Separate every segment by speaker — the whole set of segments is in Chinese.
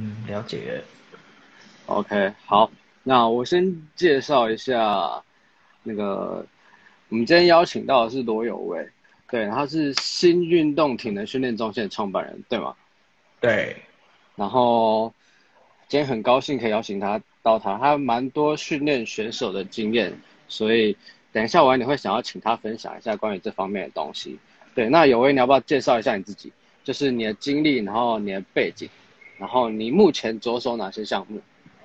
Speaker 1: 了解。
Speaker 2: OK，好，那我先介绍一下那个我们今天邀请到的是罗有为，对，他是新运动体能训练中心的创办人，对吗？
Speaker 1: 对，
Speaker 2: 然后今天很高兴可以邀请他蛮多训练选手的经验，所以等一下我也会想要请他分享一下关于这方面的东西。对，那有为你要不要介绍一下你自己？就是你的经历，然后你的背景，然后你目前着手哪些项目？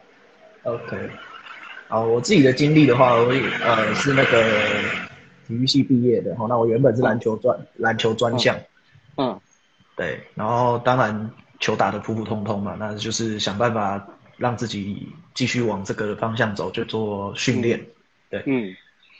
Speaker 1: OK，好，我自己的经历的话，是那个体育系毕业的，那我原本是
Speaker 2: 嗯
Speaker 1: 篮球专
Speaker 2: 嗯
Speaker 1: 项，
Speaker 2: 嗯
Speaker 1: 对，然后当然球打得普普通通嘛，那就是想办法让自己继续往这个方向走，就做训练，
Speaker 2: 嗯
Speaker 1: 对。
Speaker 2: 嗯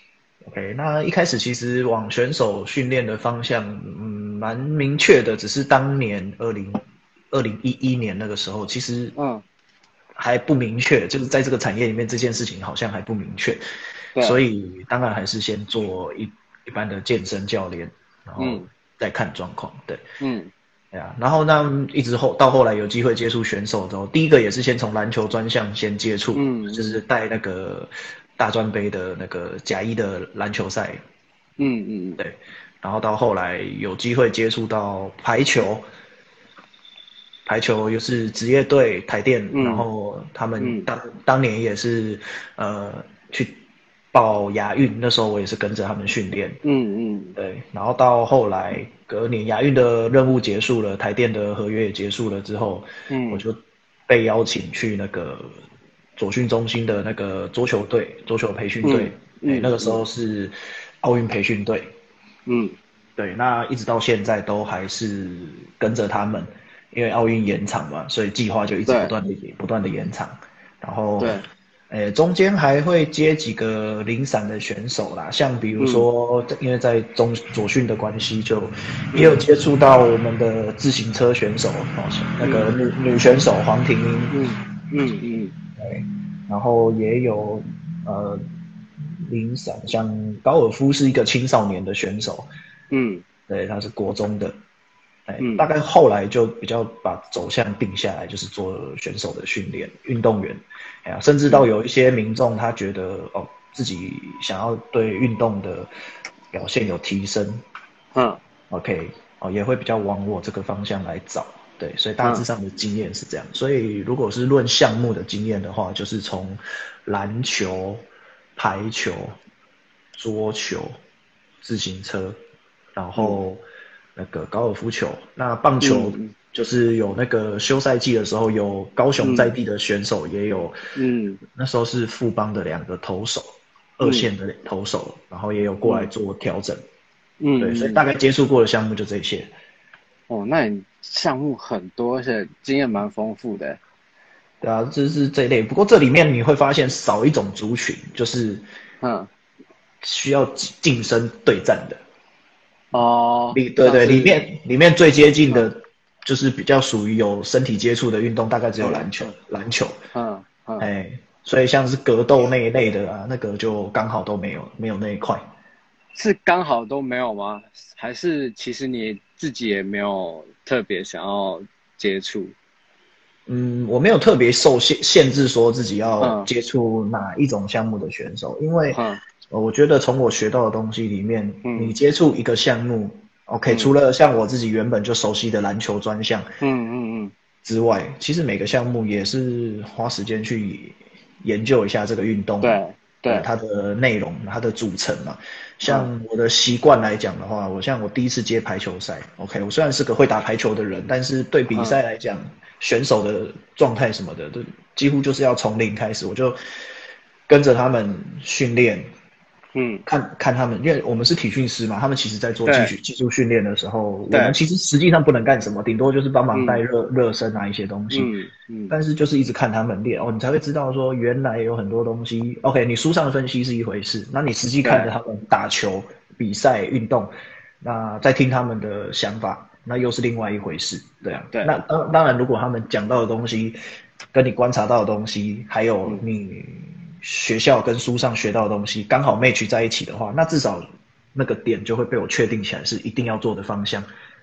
Speaker 1: OK，那一开始其实往选手训练的方向，蛮明确的，只是当年2011年那个时候，其实
Speaker 2: 嗯，
Speaker 1: 还不明确，就是在这个产业里面这件事情好像还不明确，所
Speaker 2: 对，
Speaker 1: 以当然还是先做一般的健身教练，然后
Speaker 2: 嗯
Speaker 1: 再看状况，对。
Speaker 2: 嗯
Speaker 1: 对啊，然后一直到后来有机会接触选手之后，第一个也是先从篮球专项先接触，就是
Speaker 2: 嗯
Speaker 1: 带那个大专杯的那个甲一的篮球赛，
Speaker 2: 嗯
Speaker 1: 对，然后到后来有机会接触到排球，排球又是职业队台电，然
Speaker 2: 嗯
Speaker 1: 后他们
Speaker 2: 嗯
Speaker 1: 当年也是去报亚运，那时候我也是跟着他们训练，
Speaker 2: 嗯
Speaker 1: 对，然后到后来隔年亚运的任务结束了，台电的合约也结束了之后，我
Speaker 2: 嗯
Speaker 1: 就被邀请去那个左训中心的那个桌球队、桌球培训队，
Speaker 2: 嗯
Speaker 1: 那个时候
Speaker 2: 嗯
Speaker 1: 是奥运培训队，
Speaker 2: 嗯
Speaker 1: 对，那一直到现在都还是跟着他们，因为奥运延长嘛，所以计划就一直
Speaker 2: 对
Speaker 1: 不断的延长，然后，
Speaker 2: 对，
Speaker 1: 中间还会接几个零散的选手啦，像比如
Speaker 2: 嗯
Speaker 1: 说，因为在左训的关系，就也有
Speaker 2: 嗯
Speaker 1: 接触到我们的自行车选手那个
Speaker 2: 嗯
Speaker 1: 女选手黄婷英，
Speaker 2: 嗯
Speaker 1: 对，然后也有呃零散，像高尔夫是一个青少年的选手，
Speaker 2: 嗯
Speaker 1: 对，他是国中的，大
Speaker 2: 嗯
Speaker 1: 概后来就比较把走向定下来，就是做选手的训练，运动员，甚至到
Speaker 2: 嗯
Speaker 1: 有一些民众他觉得自己想要对运动的表现有提升
Speaker 2: 嗯
Speaker 1: ，OK，也会比较往我这个方向来找，对，所以大致
Speaker 2: 嗯
Speaker 1: 上的经验是这样。所以如果是论项目的经验的话，就是从篮球、排球、桌球、自行车，然
Speaker 2: 嗯
Speaker 1: 后那个高尔夫球，那棒球
Speaker 2: 嗯
Speaker 1: 就是有那个休赛季的时候，有高雄在
Speaker 2: 嗯
Speaker 1: 地的选手，也有
Speaker 2: 嗯
Speaker 1: 那时候是富邦的2个投手，二
Speaker 2: 嗯
Speaker 1: 线的投手，然后也有过来
Speaker 2: 嗯
Speaker 1: 做调整。对，所以大
Speaker 2: 嗯
Speaker 1: 概接触过的项目就这些。
Speaker 2: 哦，那你项目很多，而且经验蛮丰富的。
Speaker 1: 对啊，这是这一类。不过这里面你会发现少一种族群，就是
Speaker 2: 嗯
Speaker 1: 需要近身对战的。
Speaker 2: 哦，
Speaker 1: 对对，里
Speaker 2: 像是
Speaker 1: 面里面最接近
Speaker 2: 嗯
Speaker 1: 的，就是比较属于有身体接触的运动，大概只有篮球。篮球，
Speaker 2: 嗯
Speaker 1: 所以像是格斗那一类的啊，那个就刚好都没有那一块。
Speaker 2: 是刚好都没有吗？还是其实你自己也没有特别想要接触？
Speaker 1: 我没有特别受限制说自己要
Speaker 2: 嗯
Speaker 1: 接触哪一种项目的选手，因为
Speaker 2: 嗯
Speaker 1: 我觉得从我学到的东西里面，你
Speaker 2: 嗯
Speaker 1: 接触一个项目，OK，除
Speaker 2: 嗯
Speaker 1: 了像我自己原本就熟悉的篮球专项
Speaker 2: 嗯
Speaker 1: 之外，其实每个项目也是花时间去研究一下这个运动，
Speaker 2: 对对，
Speaker 1: 它的内容、它的组成嘛。
Speaker 2: 嗯
Speaker 1: 像我的习惯来讲的话，我第一次接排球赛，OK，我虽然是个会打排球的人，但是对比赛来讲，选手的状态什么的，都几乎就是要从零开始，我就跟着他们训练，
Speaker 2: 嗯
Speaker 1: 看他们，因为我们是体训师嘛，他们其实在做
Speaker 2: 对
Speaker 1: 技术训练的时候，我们
Speaker 2: 对
Speaker 1: 其实实际上不能干什么，顶多就是帮忙带热身啊一些东西。但是就是一直看他们练你才会知道说原来有很多东西。OK，你书上的分析是一回事，那你实际看着他们打球、比赛、运动，那再听他们的想法，那又是另外一回事。对啊，
Speaker 2: 对，
Speaker 1: 那当然，如果他们讲到的东西跟你观察到的东西，还有你学校跟书上学到的东西刚好 match 在一起的话，那至少那个点就会被我确定起来是一定要做的方向。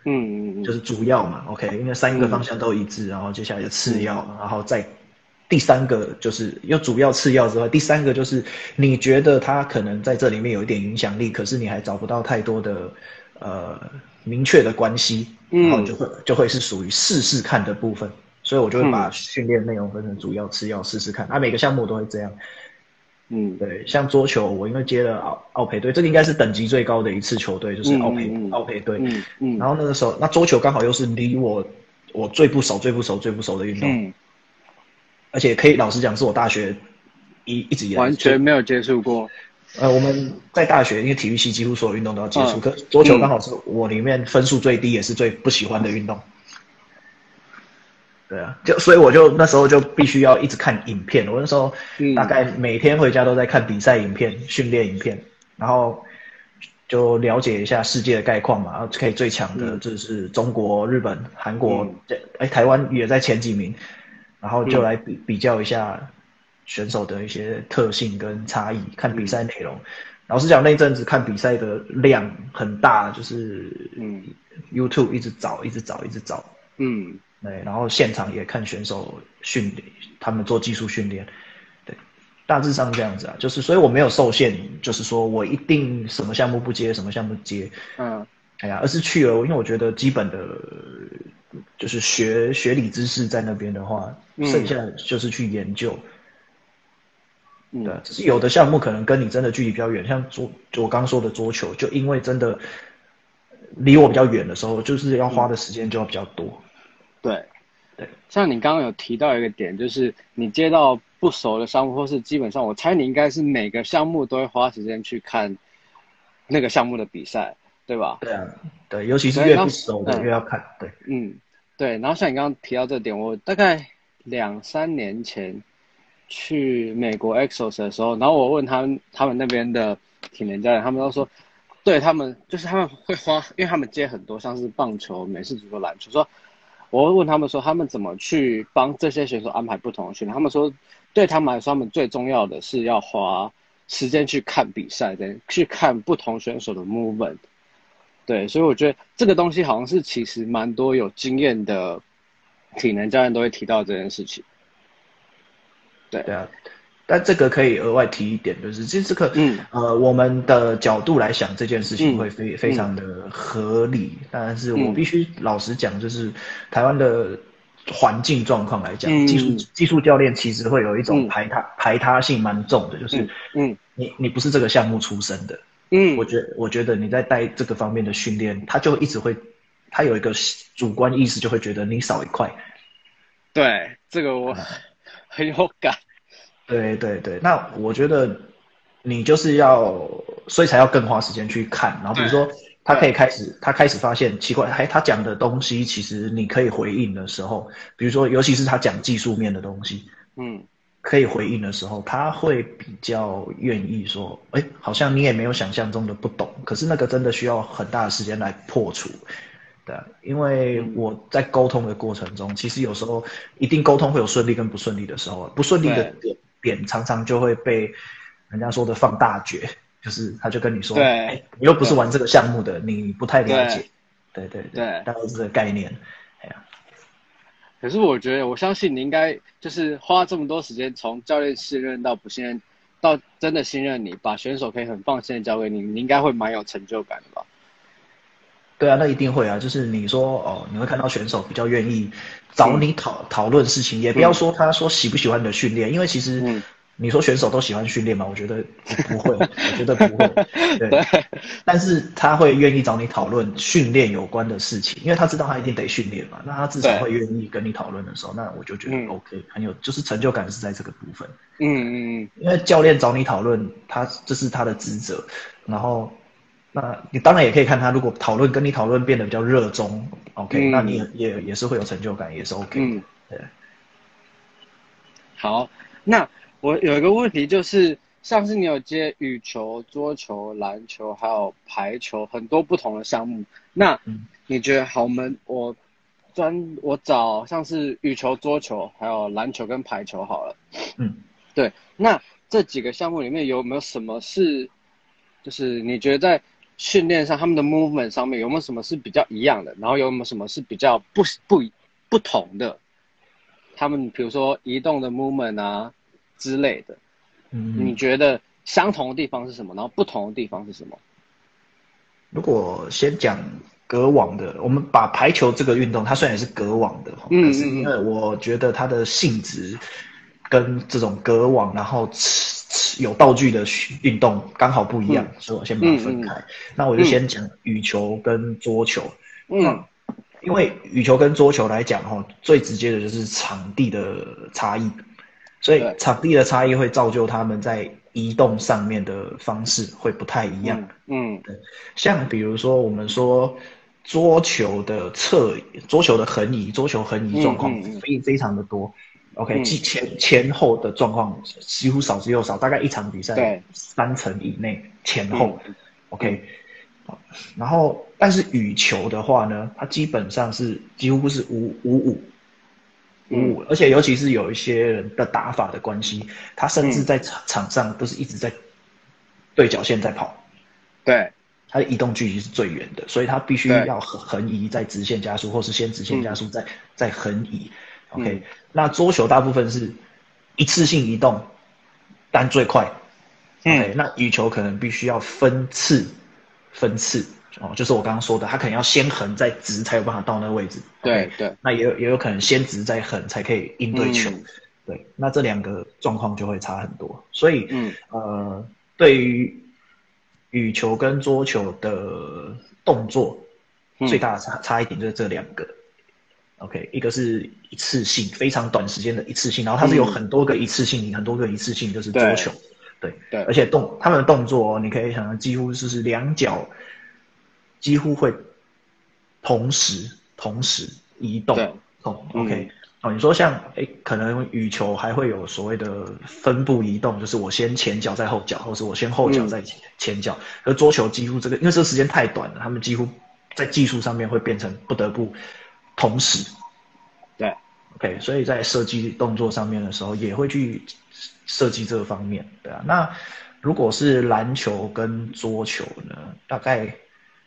Speaker 1: 就是主要嘛 ，OK， 因为3个方向都一致，然后接下来就次要，然后再第3个就是有主要次要之外，第3个就是你觉得他可能在这里面有一点影响力，可是你还找不到太多的明确的关系，然后就会是属于试试看的部分，所以我就会把训练内容分成主要、次要，试试看。每个项目都会这样。对，像桌球，我因为接了奥培队，这个应该是等级最高的一次球队，就是奥培队。然后那个时候，那桌球刚好又是离我最不熟的运动，而且可以老实讲，是我大学一直以来
Speaker 2: 完全没有接触过。
Speaker 1: 我们在大学因为体育系几乎所有运动都要接触，可桌球刚好是我里面分数最低也是最不喜欢的运动。对啊，所以我就那时候就必须要一直看影片。我那时候大概每天回家都在看比赛影片、训练影片，然后就了解一下世界的概况嘛。然后可以最强的就是中国、日本、韩国，台湾也在前几名，然后就来比较一下选手的一些特性跟差异，看比赛内容。老实讲，那阵子看比赛的量很大，就是YouTube 一直找。对，然后现场也看选手训练，他们做技术训练，对，大致上这样子啊，就是所以我没有受限，就是说我一定什么项目不接，什么项目接，而是去了，因为我觉得基本的，就是学理知识在那边的话，剩下就是去研究，对，只是有的项目可能跟你真的距离比较远，像我刚说的桌球，就因为真的离我比较远的时候，就是要花的时间就要比较多。
Speaker 2: 对，像你刚刚有提到一个点，就是你接到不熟的项目，或是基本上我猜你应该是每个项目都会花时间去看那个项目的比赛，对吧？
Speaker 1: 对啊，对，尤其是越不熟的越要看，对。
Speaker 2: 对。然后像你刚刚提到这点，我大概2-3年前去美国 Exos 的时候，然后我问他们那边的体能教练，他们都说，对他们就是他们会花，因为他们接很多像是棒球、美式足球、篮球，说。我会问他们说，他们怎么去帮这些选手安排不同的训练？他们说，对他们来说，他们最重要的是要花时间去看比赛，去看不同选手的 movement。对，所以我觉得这个东西好像是其实蛮多有经验的体能教练都会提到这件事情。对
Speaker 1: 啊，但这个可以额外提一点，就是这个我们的角度来想这件事情会非常的合理，但是我必须老实讲，就是台湾的环境状况来讲，技术教练其实会有一种排他性蛮重的，就是你不是这个项目出身的，我觉得你在带这个方面的训练，他就一直会他有一个主观意识，就会觉得你少一块。
Speaker 2: 对，这个我很有感。
Speaker 1: 对，那我觉得你就是所以才要更花时间去看，然后比如说他开始发现奇怪，他讲的东西其实你可以回应的时候，比如说尤其是他讲技术面的东西，可以回应的时候，他会比较愿意说，好像你也没有想象中的不懂，可是那个真的需要很大的时间来破除。对，因为我在沟通的过程中，其实有时候一定沟通会有顺利跟不顺利的时候，不顺利的点常常就会被人家说的放大决，就是他就跟你说，你又不是玩这个项目的，你不太了解，对，大概是这个概念。
Speaker 2: 可是我觉得，我相信你应该就是花这么多时间，从教练信任到不信任，到真的信任你，把选手可以很放心的交给你，你应该会蛮有成就感的吧？
Speaker 1: 对啊，那一定会啊，就是你说你会看到选手比较愿意找你讨论事情，也不要说他说喜不喜欢你的训练，因为其实你说选手都喜欢训练嘛，我觉得不会，我觉得不会，对，但是他会愿意找你讨论训练有关的事情，因为他知道他一定得训练嘛，那他至少会愿意跟你讨论的时候，那我就觉得 OK，很有就是成就感是在这个部分，因为教练找你讨论，这是他的职责，然后。那你当然也可以看他，如果跟你讨论变得比较热衷 ，OK，那你也是会有成就感，也是 OK。对。
Speaker 2: 好，那我有一个问题就是，像是你有接羽球、桌球、篮球，还有排球，很多不同的项目。那你觉得好，我找像是羽球、桌球，还有篮球跟排球好了。对。那这几个项目里面有没有什么是，就是你觉得在训练上他们的 movement 上面有没有什么是比较一样的，然后有没有什么是比较不同的？他们比如说移动的 movement 啊之类的，你觉得相同的地方是什么？然后不同的地方是什么？
Speaker 1: 如果先讲隔网的，我们把排球这个运动，它虽然也是隔网的，可是因为我觉得它的性质跟这种隔网然后有道具的运动刚好不一样，所以我先把它分开。那我就先讲羽球跟桌球。因为羽球跟桌球来讲，最直接的就是场地的差异，所以场地的差异会造就他们在移动上面的方式会不太一样。对，像比如说我们说桌球的横移，桌球横移状况非常的多。OK，前后的状况几乎少之又少，大概一场比赛3成以内前后。OK。然后，但是羽球的话呢，它基本上是几乎是5-5，而且尤其是有一些人的打法的关系，他甚至在场上都是一直在对角线在跑，
Speaker 2: 对，
Speaker 1: 他的移动距离是最远的，所以他必须要横移再直线加速，或是先直线加速再横移。OK，那桌球大部分是一次性移动，但最快。OK，那羽球可能必须要分次。就是我刚刚说的，他可能要先横再直才有办法到那个位置。
Speaker 2: 对对，
Speaker 1: 那也有可能先直再横才可以应对球。对，那这两个状况就会差很多。所以对于羽球跟桌球的动作，最大的差一点就是这两个。OK， 一个是一次性，非常短时间的一次性，然后它是有很多个一次性，就是桌球。对，而且他们的动作，你可以想象，几乎就是两脚几乎会同时移动。OK， 你说像可能羽球还会有所谓的分步移动，就是我先前脚再后脚，或是我先后脚再前脚。而桌球几乎因为这个时间太短了，他们几乎在技术上面会变成不得不同时。
Speaker 2: 对
Speaker 1: ，OK， 所以在设计动作上面的时候，也会去设计这个方面，对啊。那如果是篮球跟桌球呢，大概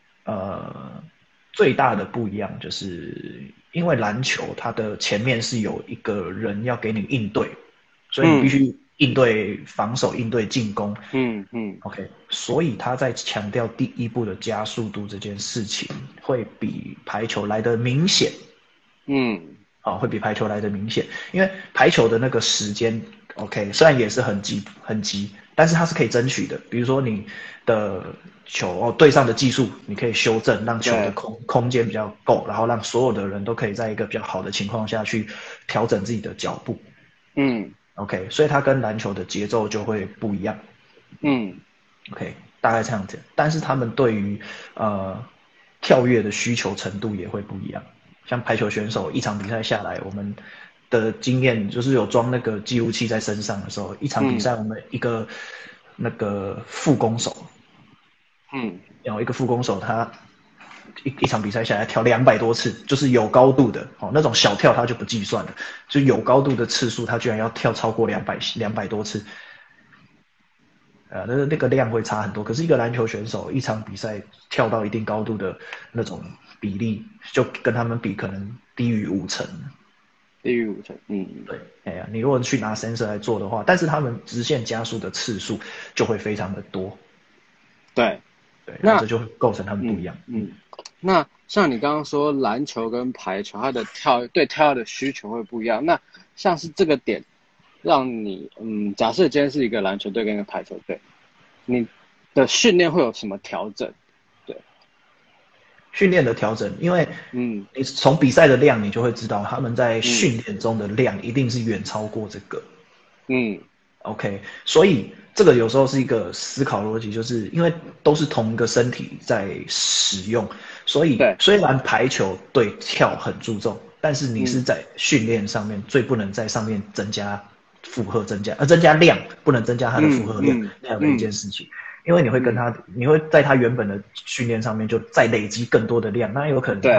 Speaker 1: 最大的不一样就是因为篮球它的前面是有一个人要给你应对，所以你必须应对防守、应对进攻。OK， 所以他在强调第一步的加速度这件事情，会比排球来得明显。会比排球来得明显，因为排球的那个时间 ，OK， 虽然也是很急，但是它是可以争取的。比如说你的球对上的技术，你可以修正，让球的空间比较够，然后让所有的人都可以在一个比较好的情况下去调整自己的脚步。OK， 所以它跟篮球的节奏就会不一样。OK， 大概这样子。但是他们对于跳跃的需求程度也会不一样。像排球选手一场比赛下来，我们的经验就是有装那个记录器在身上的时候，一场比赛我们一个那个副攻手，然后一个副攻手他一场比赛下来跳200多次，就是有高度的那种小跳他就不计算了，就有高度的次数他居然要跳超过200多次。那个量会差很多，可是一个篮球选手一场比赛跳到一定高度的那种比例，就跟他们比可能低于50%。
Speaker 2: 对，
Speaker 1: 你如果去拿 sensor 来做的话，但是他们直线加速的次数就会非常的多。
Speaker 2: 对，
Speaker 1: 那这就会构成他们不一样。
Speaker 2: 那像你刚刚说篮球跟排球，它的跳跃的需求会不一样。那像是这个点。让你假设今天是一个篮球队跟一个排球队，你的训练会有什么调整？对，
Speaker 1: 训练的调整，因为你从比赛的量你就会知道，他们在训练中的量一定是远超过这个。OK， 所以这个有时候是一个思考逻辑，就是因为都是同一个身体在使用，所以虽然排球对跳很注重，但是你是在训练上面最不能在上面增加负荷，增加量，不能增加它的负荷量那样的一件事情，因为你会在他原本的训练上面就再累积更多的量，那有可能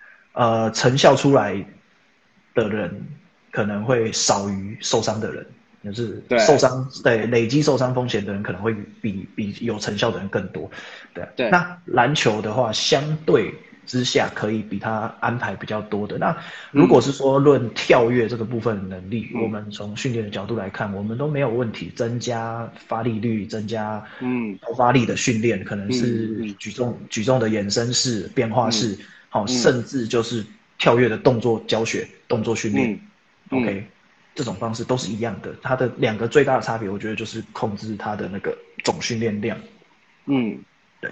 Speaker 1: 他成效出来的人可能会少于受伤的人。 就是受伤，对，累积受伤风险的人可能会比有成效的人更多，对。那篮球的话，相对之下可以比他安排比较多的。那如果是说论跳跃这个部分的能力，我们从训练的角度来看，我们都没有问题，增加发力率，增加爆发力的训练，可能是举重的衍生式、变化式，甚至就是跳跃的动作教学、动作训练，OK。这种方式都是一样的，它的两个最大的差别，我觉得就是控制它的那个总训练量。对。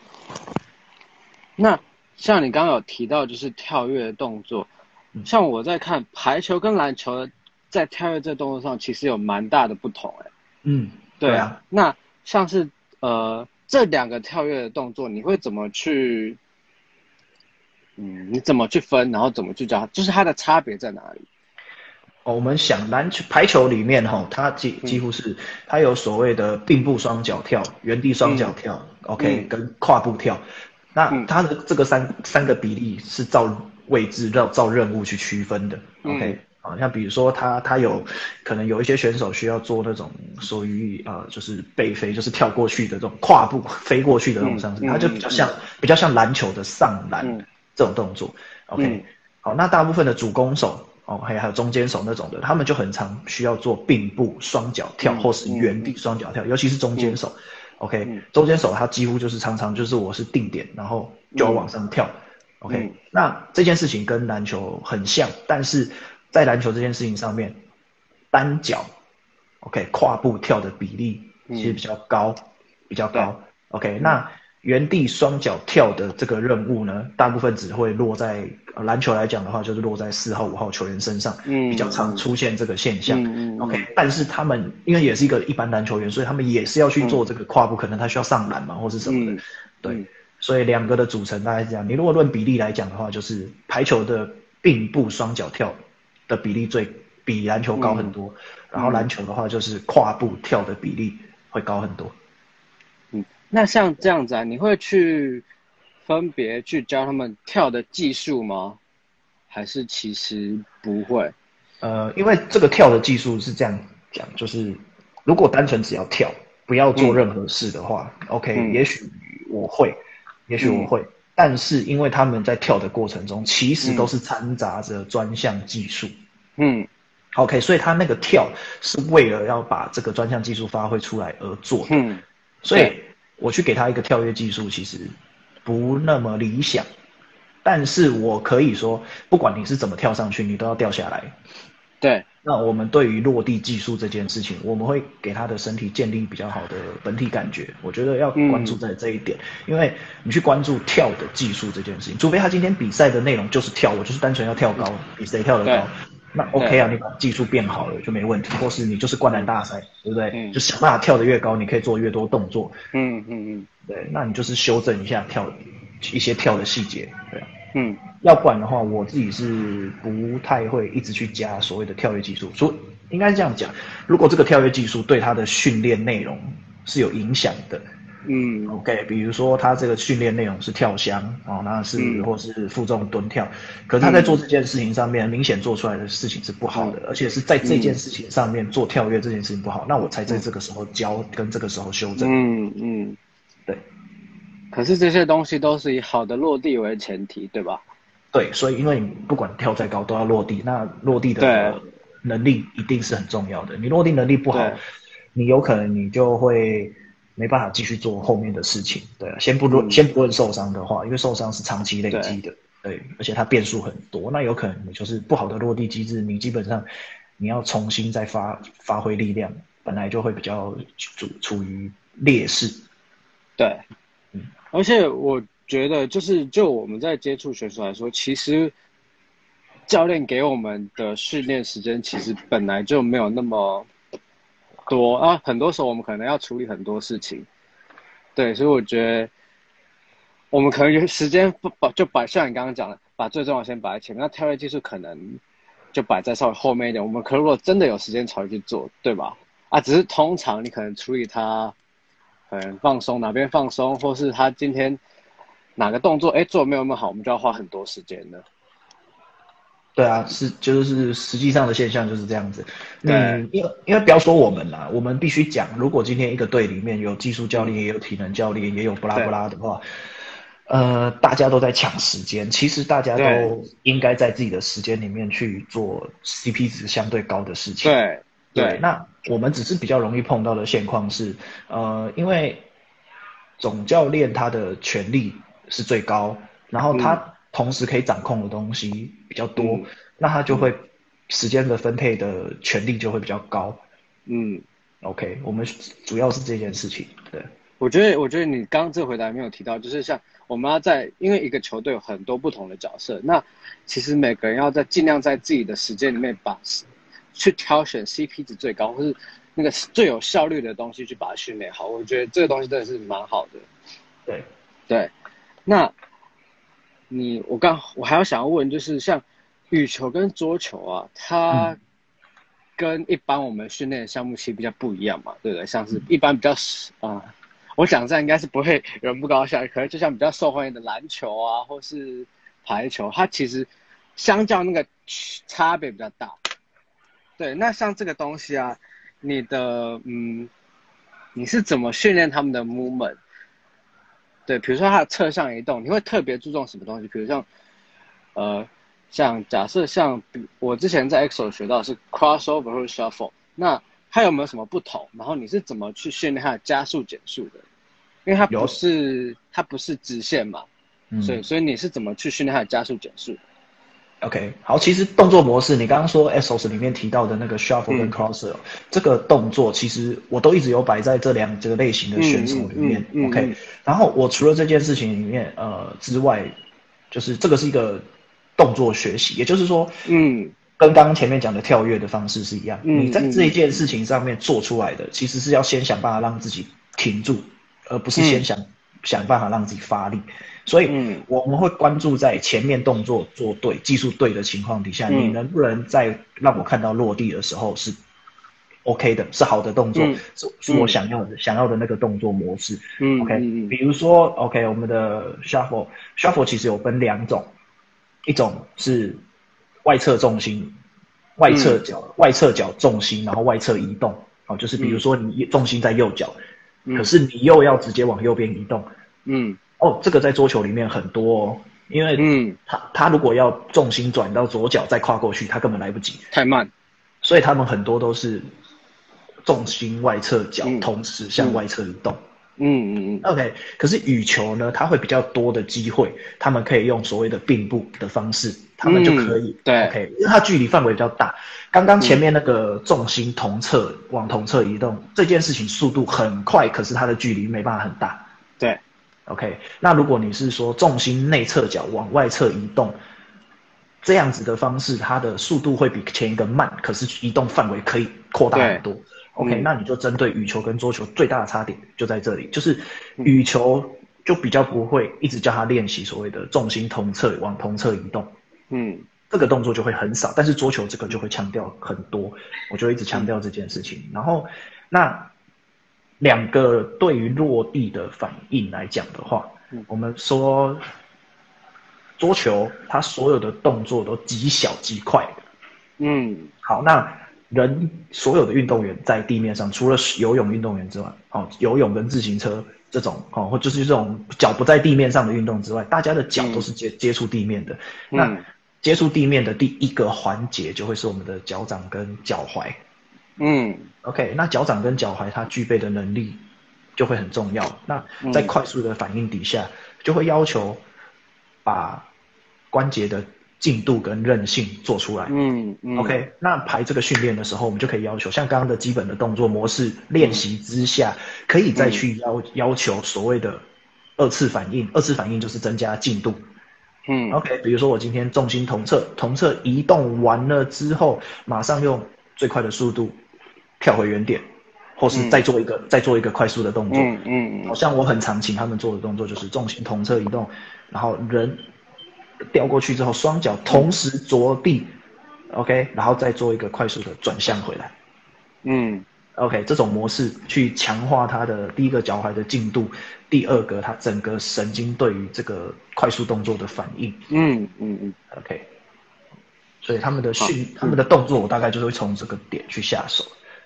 Speaker 2: 那像你刚刚有提到，就是跳跃的动作，像我在看排球跟篮球在跳跃这动作上，其实有蛮大的不同，对啊。那像是这两个跳跃的动作，你会怎么去？你怎么去分，然后怎么去教？就是它的差别在哪里？
Speaker 1: 我们想排球里面它几乎是它有所谓的并步双脚跳、原地双脚跳，OK，跟跨步跳。那它的这个三个比例是照位置、照任务去区分的，OK。像比如说他有可能有一些选手需要做那种属于就是背飞，就是跳过去的这种跨步飞过去的那种方式，它就比较像篮球的上篮这种动作，OK。好，那大部分的主攻手还有中间手那种的，他们就很常需要做并步双脚跳或是原地双脚跳，尤其是中间手，OK。中间手他几乎就是常常就是我是定点，然后就要往上跳，OK。那这件事情跟篮球很像，但是在篮球这件事情上面，单脚 OK 跨步跳的比例其实比较高，OK。那原地双脚跳的这个任务呢，大部分只会落在篮球来讲的话，就是落在4号、5号球员身上，比较常出现这个现象，OK。但是他们因为也是一个一般篮球员，所以他们也是要去做这个跨步，可能他需要上篮嘛，或是什么的，对。所以两个的组成大概是这样。你如果论比例来讲的话，就是排球的并步双脚跳的比例比篮球高很多，然后篮球的话就是跨步跳的比例会高很多。
Speaker 2: 那像这样子啊，你会去分别去教他们跳的技术吗？还是其实不会？
Speaker 1: 因为这个跳的技术是这样讲，就是如果单纯只要跳，不要做任何事的话，OK，也许我会，但是因为他们在跳的过程中，其实都是掺杂着专项技术，OK， 所以他那个跳是为了要把这个专项技术发挥出来而做的，所以我去给他一个跳跃技术，其实不那么理想，但是我可以说，不管你是怎么跳上去，你都要掉下来。
Speaker 2: 对。
Speaker 1: 那我们对于落地技术这件事情，我们会给他的身体建立比较好的本体感觉。我觉得要关注在这一点，因为你去关注跳的技术这件事情，除非他今天比赛的内容就是跳，我就是单纯要跳高，比谁跳得高。那 OK 啊，你把技术变好了就没问题，或是你就是灌篮大赛，对不对？就想办法跳得越高，你可以做越多动作。对，那你就是修正一下一些跳的细节，对啊。要不然的话，我自己是不太会一直去加所谓的跳跃技术。应该是这样讲，如果这个跳跃技术对他的训练内容是有影响的，OK， 比如说他这个训练内容是跳箱那是或是负重蹲跳，可是他在做这件事情上面明显做出来的事情是不好的，而且是在这件事情上面做跳跃这件事情不好，那我才在这个时候教跟这个时候修正。对。
Speaker 2: 可是这些东西都是以好的落地为前提，对吧？
Speaker 1: 对，所以因为你不管跳再高都要落地，那落地的能力一定是很重要的。你落地能力不好，你有可能你就会没办法继续做后面的事情。对，先不论受伤的话，因为受伤是长期累积的，对，而且它变数很多，那有可能你就是不好的落地机制，你基本上你要重新再发挥力量，本来就会比较处于劣势。
Speaker 2: 对，而且我觉得就我们在接触选手来说，其实教练给我们的训练时间其实本来就没有那么多啊，很多时候我们可能要处理很多事情，对，所以我觉得我们可能有时间把像你刚刚讲的，把最重要的先摆在前面，那跳跃技术可能就摆在稍微后面一点。我们可如果真的有时间才会去做，对吧？只是通常你可能处理它，放松哪边放松，或是他今天哪个动作做得没有那么好，我们就要花很多时间的。
Speaker 1: 对啊，就是实际上的现象就是这样子。
Speaker 2: 对，
Speaker 1: 因为不要说我们啦，我们必须讲，如果今天一个队里面有技术教练，也有体能教练，也有布拉布
Speaker 2: 对
Speaker 1: 拉的话，大家都在抢时间，其实大家
Speaker 2: 对
Speaker 1: 都应该在自己的时间里面去做 CP 值相对高的事情。
Speaker 2: 对
Speaker 1: 对，
Speaker 2: 对，
Speaker 1: 那我们只是比较容易碰到的现况是，因为总教练他的权力是最高，然后
Speaker 2: 嗯
Speaker 1: 他同时可以掌控的东西比较多，
Speaker 2: 嗯
Speaker 1: 那他就
Speaker 2: 嗯
Speaker 1: 会时间的分配的权力就会比较高。
Speaker 2: 嗯。
Speaker 1: OK，我们主要是这件事情。对，
Speaker 2: 我觉得你刚刚这个回答没有提到，就是像我们要在，因为一个球队有很多不同的角色，那其实每个人要尽量在自己的时间里面去挑选 CP 值最高，或是那个最有效率的东西去把它训练好。我觉得这个东西真的是蛮好的。
Speaker 1: 对，
Speaker 2: 对，那我还要想要问，就是像羽球跟桌球啊，它
Speaker 1: 嗯
Speaker 2: 跟一般我们训练的项目其实比较不一样嘛，对不对？像是一般比较我想这样应该是不会有人不高兴，可能就像比较受欢迎的篮球啊，或是排球，它其实相较那个差别比较大。对，那像这个东西啊，你是怎么训练他们的 movement？对，比如说它的侧向移动，你会特别注重什么东西？比如呃，像假设我之前在 EXO 学到的是 crossover 或者 shuffle，那它有没有什么不同？然后你是怎么去训练它的加速减速的？因为
Speaker 1: 有，
Speaker 2: 它不是直线嘛，所以
Speaker 1: 嗯。
Speaker 2: 所以你是怎么去训练它的加速减速？
Speaker 1: OK，好，其实动作模式，你刚刚说 SOS 里面提到的那个 shuffle 跟 crosser，这个动作其实我都一直有摆在这两个类型的选手里面。OK，然后我除了这件事情里面之外，就是这个是一个动作学习，也就是说，跟刚刚前面讲的跳跃的方式是一样，你在这一件事情上面做出来的，其实是要先想办法让自己停住，而不是先想办法让自己发力。所以我们会关注在前面动作做对、技术对的情况底下，你能不能在让我看到落地的时候是 OK 的，是好的动作，是我想要的那个动作模式。OK，比如说 OK，我们的 shuffle 其实有分两种，一种是外侧重心、外侧脚重心，然后外侧移动。好，就是比如说你重心在右脚，可是你又要直接往右边移动。这个在桌球里面很多哦，因为他如果要重心转到左脚再跨过去，他根本来不及，
Speaker 2: 太慢，
Speaker 1: 所以他们很多都是重心外侧脚同时向外侧移动。OK， 可是羽球呢，它会比较多的机会，他们可以用所谓的并步的方式，他们就可以
Speaker 2: 对
Speaker 1: OK，因为它距离范围比较大。刚刚前面那个重心同侧往同侧移动这件事情速度很快，可是它的距离没办法很大。
Speaker 2: 对。
Speaker 1: OK，那如果你是说重心内侧脚往外侧移动，这样子的方式，它的速度会比前一个慢，可是移动范围可以扩大很多。OK，那你就针对羽球跟桌球最大的差点就在这里，就是羽球就比较不会一直叫他练习所谓的重心同侧往同侧移动，这个动作就会很少，但是桌球这个就会强调很多，我就一直强调这件事情。然后那两个对于落地的反应来讲的话，我们说桌球它所有的动作都极小极快的。好，那所有的运动员在地面上，除了游泳运动员之外，游泳跟自行车这种，或就是这种脚不在地面上的运动之外，大家的脚都是接触地面的。那接触地面的第一个环节就会是我们的脚掌跟脚踝。OK， 那脚掌跟脚踝它具备的能力就会很重要。那在快速的反应底下，就会要求把关节的进度跟韧性做出来。OK， 那排这个训练的时候，我们就可以要求，像刚刚的基本的动作模式练习之下，可以再去要求所谓的二次反应。二次反应就是增加进度。OK， 比如说我今天重心同侧移动完了之后，马上用最快的速度跳回原点，或是再做一个快速的动作。好像我很常请他们做的动作就是重心同侧移动，然后人掉过去之后，双脚同时着地，OK， 然后再做一个快速的转向回来。OK， 这种模式去强化他的第一个脚踝的进度，第二个他整个神经对于这个快速动作的反应。OK， 所以他们的动作，我大概就会从这个点去下手。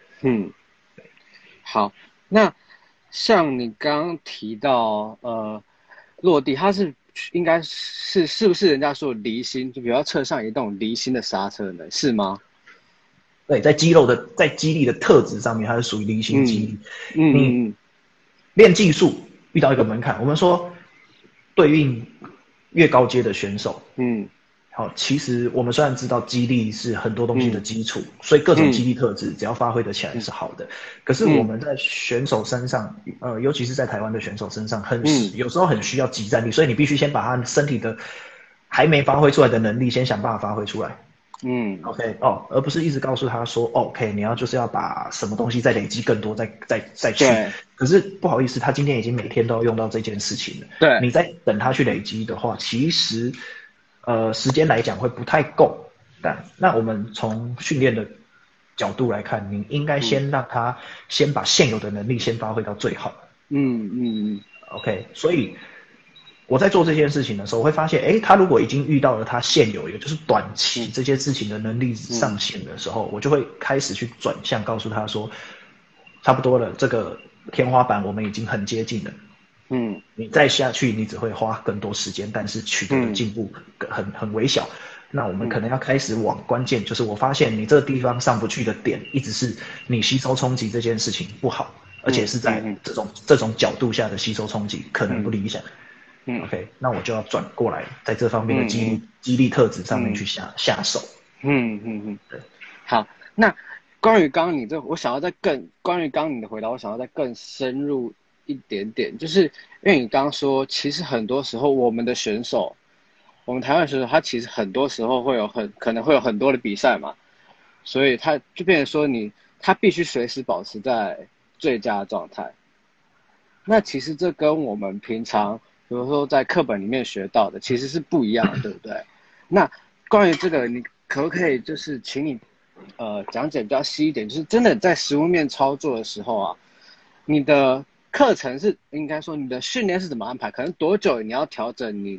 Speaker 2: 好，那像你刚刚提到落地，它应该是不是人家说离心，就比如车上有那种离心的刹车呢？是吗？
Speaker 1: 对，在肌力的特质上面，它是属于离心肌力。你练技术遇到一个门槛，我们说对应越高阶的选手，好，其实我们虽然知道肌力是很多东西的基础，所以各种肌力特质只要发挥得起来是好的。可是我们在选手身上，尤其是在台湾的选手身上，有时候很需要即战力，所以你必须先把他身体的还没发挥出来的能力，先想办法发挥出来。OK 而不是一直告诉他说 OK 你就是要把什么东西再累积更多，再去。可是不好意思，他今天已经每天都要用到这件事情了。
Speaker 2: 对，
Speaker 1: 你再等他去累积的话，其实时间来讲会不太够。那我们从训练的角度来看，你应该先让他先把现有的能力先发挥到最好。OK， 所以我在做这件事情的时候，我会发现，他如果已经遇到了他现有也就是短期这件事情的能力上限的时候，我就会开始去转向，告诉他说，差不多了，这个天花板我们已经很接近了。你再下去，你只会花更多时间，但是取得的进步很微小。那我们可能要开始往关键，就是我发现你这个地方上不去的点，一直是你吸收冲击这件事情不好，而且是在这种角度下的吸收冲击可能不理想。OK， 那我就要转过来，在这方面的激励特质上面去下手。
Speaker 2: 对。好，那关于刚刚你我想要关于刚刚你的回答，我想要再更深入一点点，就是因为你刚刚说，其实很多时候我们的选手，我们台湾选手，他其实很多时候可能会有很多的比赛嘛，所以他就变成说他必须随时保持在最佳状态。那其实这跟我们平常比如说在课本里面学到的其实是不一样的，对不对？那关于这个，你可不可以就是请你讲解比较细一点，就是真的在实务面操作的时候啊，你的课程是应该说你的训练是怎么安排？可能多久你要调整你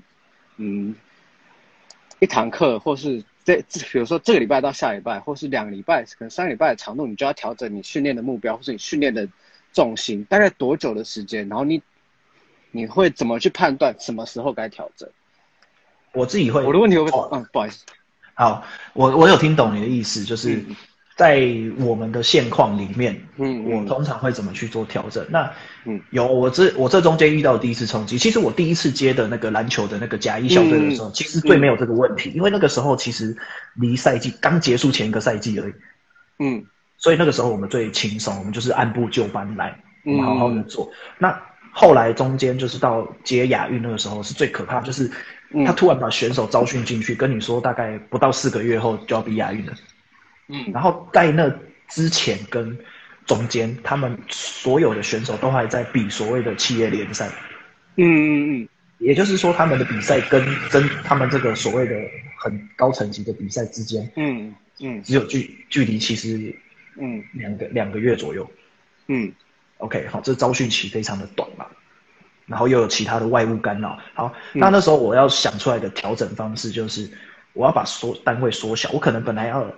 Speaker 2: 一堂课，或是比如说这个礼拜到下礼拜，或是2个礼拜，可能3个礼拜的长度，你就要调整你训练的目标，或是你训练的重心，大概多久的时间？然后你会怎么去判断什么时候该调整？
Speaker 1: 我自己会。
Speaker 2: 我的问题会不会？不好意思。
Speaker 1: 好，我有听懂你的意思，就是在我们的现况里面，我通常会怎么去做调整？那我这中间遇到的第一次冲击，其实我第一次接的那个篮球的那个甲一小队的时候，其实最没有这个问题，因为那个时候其实离赛季刚结束前一个赛季而已。所以那个时候我们最轻松，我们就是按部就班来，我们好好的做。那后来中间就是到接亚运那个时候是最可怕，就是他突然把选手招训进去，跟你说大概不到4个月后就要比亚运了。然后在那之前跟中间，他们所有的选手都还在比所谓的企业联赛。也就是说，他们的比赛跟他们这个所谓的很高层级的比赛之间，只有距离其实两个月左右。OK， 好，这招训期非常的短嘛，然后又有其他的外物干扰。好，那时候我要想出来的调整方式就是，我要把单位缩小。我可能本来要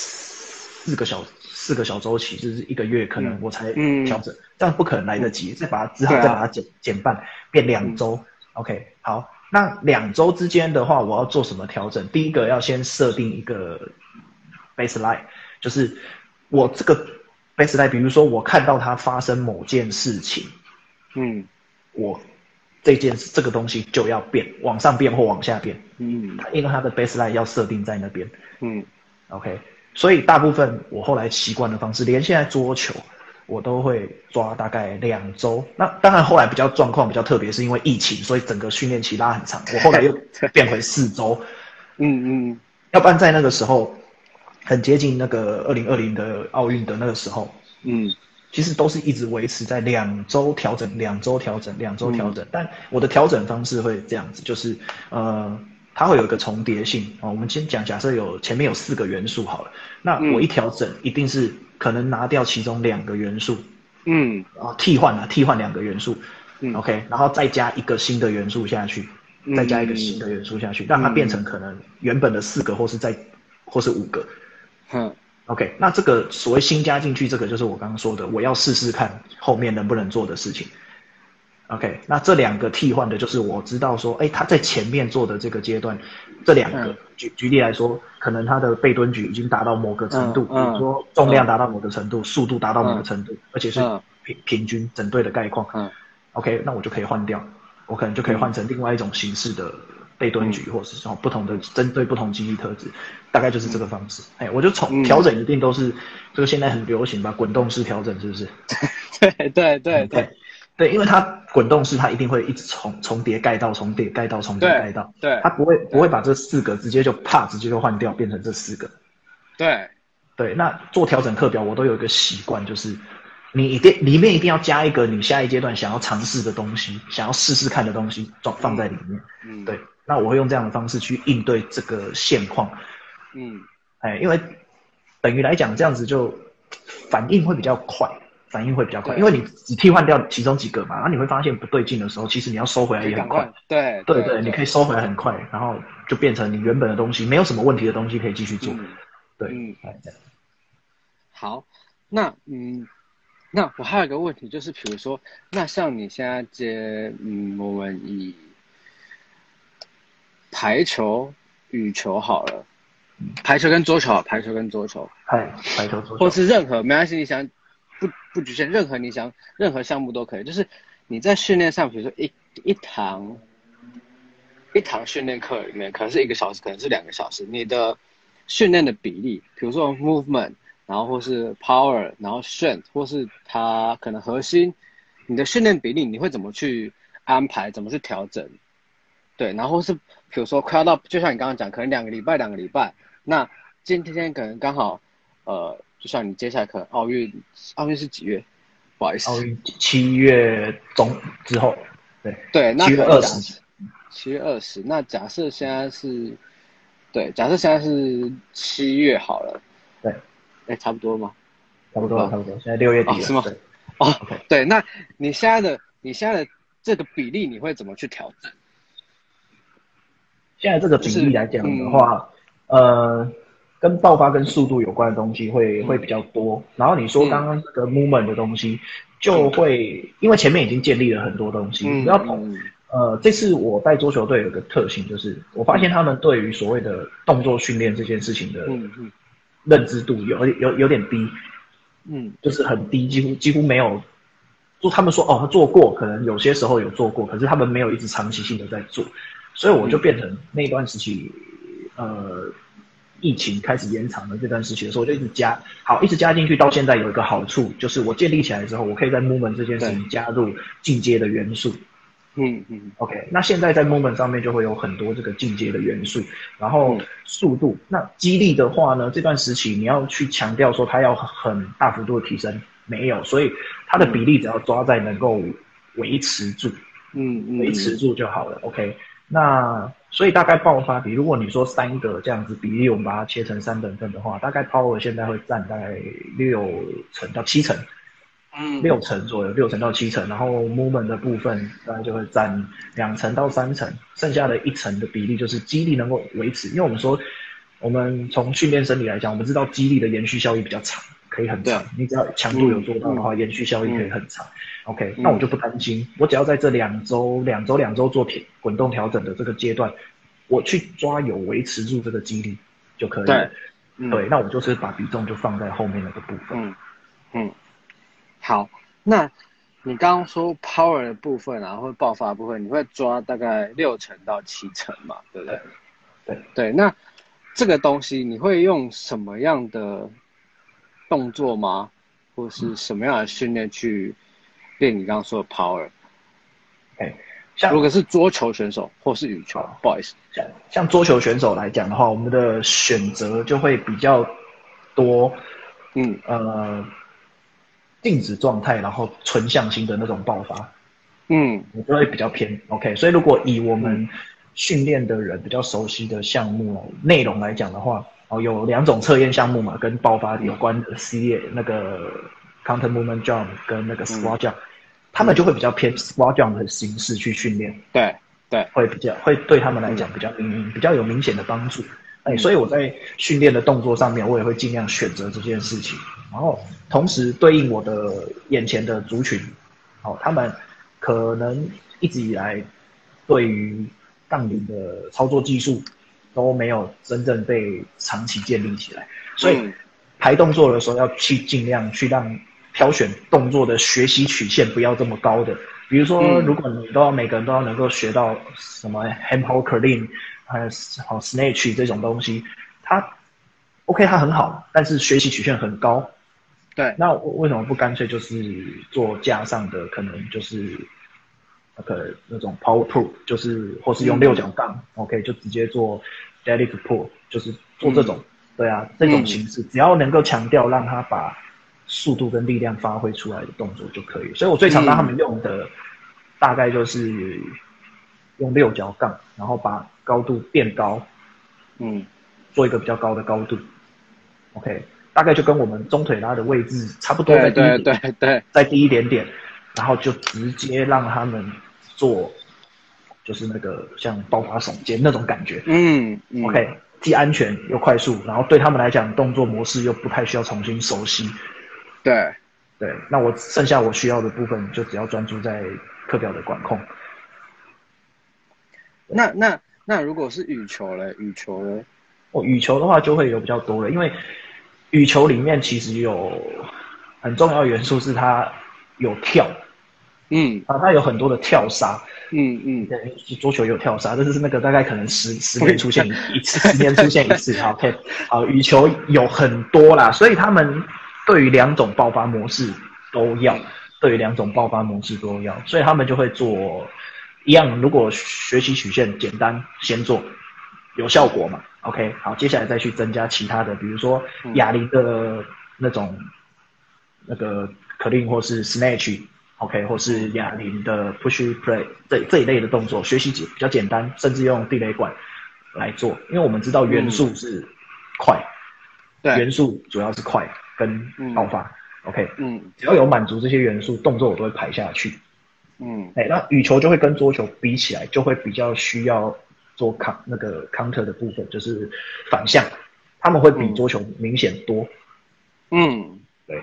Speaker 1: 4个小周期，就是1个月，可能我才调整，这样不可能来得及。只好再把它减半，变2周。OK， 好，那2周之间的话，我要做什么调整？第一个要先设定一个 baseline， 就是我这个。baseline， 比如说我看到它发生某件事情，我这个东西就要变，往上变或往下变，因为它的 baseline 要设定在那边，OK， 所以大部分我后来习惯的方式，连现在桌球我都会抓大概2周。那当然后来状况比较特别，是因为疫情，所以整个训练期拉很长，我后来又变回4周，要不然在那个时候。很接近那个2020的奥运的那个时候，其实都是一直维持在2周调整，2周调整，2周调整。但我的调整方式会这样子，就是它会有一个重叠性我们先讲，假设前面有4个元素好了，那我一调整一定是可能拿掉其中2个元素，替换2个元素，OK， 然后再加一个新的元素下去，再加一个新的元素下去，让它变成可能原本的4个，或是再或是5个。
Speaker 2: 嗯
Speaker 1: OK， 那这个所谓新加进去，这个就是我刚刚说的，我要试试看后面能不能做的事情。OK， 那这2个替换的就是我知道说，他在前面做的这个阶段，这2个举例来说，可能他的背蹲举已经达到某个程度，比如说重量达到某个程度，速度达到某个程度，而且是平均整队的概况。OK， 那我就可以换掉，我可能就可以换成另外一种形式的背蹲举，或者是不同的针对不同肌力特质，大概就是这个方式。我就从调整一定都是这个现在很流行吧，滚动式调整是不是？对，因为它滚动式，它一定会一直重叠盖到，重叠盖到，重叠盖到。
Speaker 2: 对，
Speaker 1: 它不会把这4个直接就换掉，变成这4个。对，那做调整课表我都有一个习惯，就是你里面一定要加一个你下一阶段想要尝试的东西，想要试试看的东西，放在里面。对，那我会用这样的方式去应对这个现况。因为等于来讲这样子就反应会比较快。因为你只替换掉其中几个嘛，然后你会发现不对劲的时候，其实你要收回来也很快。
Speaker 2: 对，
Speaker 1: 你可以收回来很快，然后就变成你原本的东西，没有什么问题的东西可以继续做。对，这样。
Speaker 2: 好，那那我还有一个问题，就是比如说，那像你现在接我们以排球、羽球好了，排球跟桌球，排球、桌球，或是任何没关系，你想。不局限任何项目都可以，就是你在训练上，比如说一堂训练课里面，可能是1个小时，可能是2个小时，你的训练的比例，比如说 movement， 然后或是 power， 然后 strength， 或是它可能核心，你的训练比例你会怎么去安排，怎么去调整？对，然后是比如说快要到，就像你刚刚讲，可能2个礼拜，那今天可能刚好就像你接下来可能奥运是几月？不好意思，
Speaker 1: 奥运7月中之后，
Speaker 2: 对，那
Speaker 1: 7月20，
Speaker 2: 7月20。那假设现在是7月好了，
Speaker 1: 对，
Speaker 2: 差不多吗？
Speaker 1: 差不多，现在6月底了，
Speaker 2: 是吗？
Speaker 1: 对
Speaker 2: ，okay，对，那你现在的这个比例你会怎么去调整？
Speaker 1: 现在这个比例来讲的话，跟爆发跟速度有关的东西会比较多，然后你说刚刚这个 movement 的东西，就会因为前面已经建立了很多东西，不要碰。这次我带桌球队有个特性，就是我发现他们对于所谓的动作训练这件事情的认知度有点低，就是很低，几乎没有。就他们说他做过，可能有些时候有做过，可是他们没有一直长期性的在做，所以我就变成那段时期，疫情开始延长的这段时期的时候，我就一直加进去，到现在有一个好处，就是我建立起来之后，我可以在 movement 这件事情加入进阶的元素。OK， 那现在在 movement 上面就会有很多这个进阶的元素，然后速度，那肌力的话呢，这段时期你要去强调说它要很大幅度的提升，没有，所以它的比例只要抓在能够维持住，维持住就好了。OK， 那所以大概爆发比，如果你说3个这样子比例，我们把它切成3等份的话，大概 power 现在会占大概6成到7成，6成左右，6成到7成，然后 movement 的部分大概就会占2成到3成，剩下的1成的比例就是肌力能够维持，因为我们说我们从训练生理来讲，我们知道肌力的延续效益比较长，可以很长，你只要强度有做到的话，延续效益可以很长。OK， 那我就不担心，我只要在这2周做滚动调整的这个阶段，我去抓有维持住这个肌力就可以了。对，那我就是把比重就放在后面那个部分。
Speaker 2: 好，那你刚刚说 power 的部分啊，或爆发的部分，你会抓大概6成到7成嘛，对不对？对，那这个东西你会用什么样的动作吗？或是什么样的训练去练你刚刚说的 power？ 如果是桌球选手或是羽球，不好意思，
Speaker 1: 像桌球选手来讲的话，我们的选择就会比较多，静止状态，然后纯向心的那种爆发，我就会比较偏 OK。所以如果以我们训练的人比较熟悉的项目内容来讲的话，有2种测验项目嘛，跟爆发有关的 C 那个 counter movement jump 跟那个 squat jump，他们就会比较偏 squat jump 的形式去训练，
Speaker 2: 对，
Speaker 1: 会对他们来讲比较有明显的帮助。 所以我在训练的动作上面，我也会尽量选择这件事情，然后同时对应我的眼前的族群，他们可能一直以来对于杠铃的操作技术都没有真正被长期建立起来，所以排动作的时候要去尽量去让挑选动作的学习曲线不要这么高的，比如说如果你每个人都要能够学到什么 hand hold curling 还有snatch 这种东西，它 OK 它很好，但是学习曲线很高，
Speaker 2: 对，
Speaker 1: 那为什么不干脆就是做架上的，可能就是那种 power pull， 就是或是用6角杠，OK 就直接做 deadlift pull， 就是做这种，对啊，这种形式，只要能够强调让他把速度跟力量发挥出来的动作就可以。所以我最常让他们用的大概就是用6角杠，然后把高度变高，做一个比较高的高度 ，OK。大概就跟我们中腿拉的位置差不多，再低一点，
Speaker 2: 对，
Speaker 1: 再低一点点，然后就直接让他们做，就是那个像爆发耸肩那种感觉，OK， 既安全又快速，然后对他们来讲动作模式又不太需要重新熟悉，
Speaker 2: 对，
Speaker 1: 那我剩下我需要的部分就只要专注在课表的管控。
Speaker 2: 那如果是羽球嘞？
Speaker 1: 羽球的话就会有比较多了，因为羽球里面其实有很重要的元素是它有跳，它有很多的跳杀，桌球也有跳杀，但是那个大概可能10年出现一次，10年出现一次。OK， 羽球有很多啦，所以他们对于2种爆发模式都要，所以他们就会做一样。如果学习曲线简单，先做有效果嘛。OK， 好，接下来再去增加其他的，比如说哑铃的那种那个 clean 或是 snatch，OK， 或是哑铃的 push play 这一类的动作，学习比较简单，甚至用地雷管来做，因为我们知道元素是快，元素主要是快跟爆发，OK，只要有满足这些元素，动作我都会排下去，那羽球就会跟桌球比起来，就会比较需要做那个 counter 的部分，就是反向，他们会比桌球明显多。对。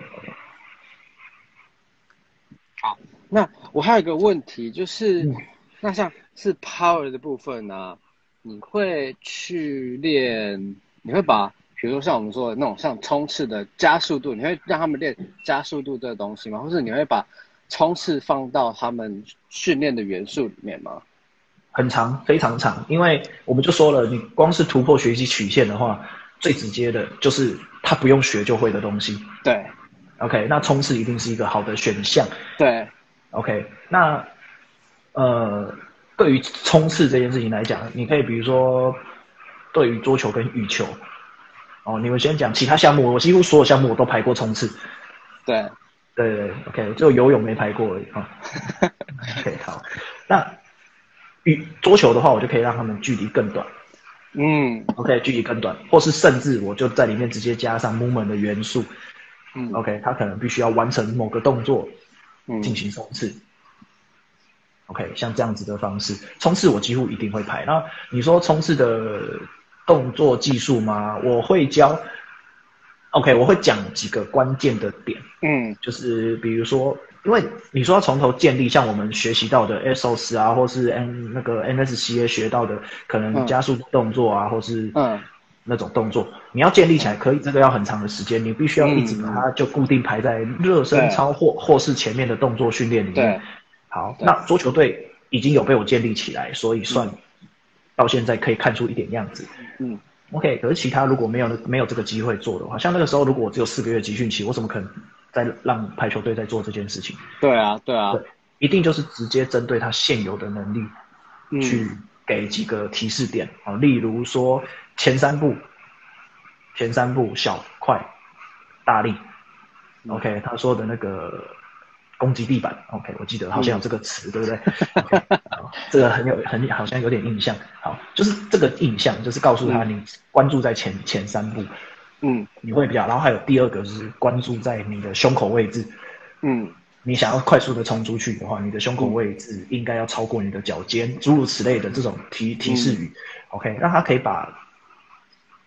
Speaker 2: 好，那我还有一个问题，就是那像是 power 的部分呢，你会去练，你会把比如说像我们说的那种像冲刺的加速度，你会让他们练加速度这个东西吗？或者你会把冲刺放到他们训练的元素里面吗？
Speaker 1: 很长，非常长，因为我们就说了，你光是突破学习曲线的话，最直接的就是他不用学就会的东西。
Speaker 2: 对
Speaker 1: ，OK， 那冲刺一定是一个好的选项。
Speaker 2: 对
Speaker 1: ，OK， 那对于冲刺这件事情来讲，你可以比如说对于桌球跟羽球，你们先讲其他项目，我几乎所有项目我都排过冲刺。
Speaker 2: 对
Speaker 1: ，OK， 只有游泳没排过而已啊。OK， 好，那桌球的话，我就可以让他们距离更短。OK， 距离更短，或是甚至我就在里面直接加上 movement 的元素。OK， 他可能必须要完成某个动作，进行冲刺。OK， 像这样子的方式，冲刺我几乎一定会排。那你说冲刺的动作技术吗？我会教。OK， 我会讲几个关键的点。就是比如说，因为你说要从头建立，像我们学习到的 SOS 啊，或是那个 MSCA 学到的，可能加速动作啊，或是那种动作，你要建立起来，可以这个要很长的时间，你必须要一直把它就固定排在热身操或是前面的动作训练里面。好，那桌球队已经有被我建立起来，所以算到现在可以看出一点样子。OK， 可是其他如果没有这个机会做的话，像那个时候如果我只有4个月集训期，我怎么可能再让排球队在做这件事情？
Speaker 2: 对啊，
Speaker 1: 对，一定就是直接针对他现有的能力，去给几个提示点啊，例如说前三步小快大力，OK， 他说的那个攻击地板 ，OK， 我记得好像有这个词，对不对？Okay， 这个好像有点印象。好，就是这个印象，就是告诉他你关注在前3步，你会比较。然后还有第二个是关注在你的胸口位置，你想要快速的冲出去的话，你的胸口位置应该要超过你的脚尖，诸如此类的这种提示语，OK， 让他可以把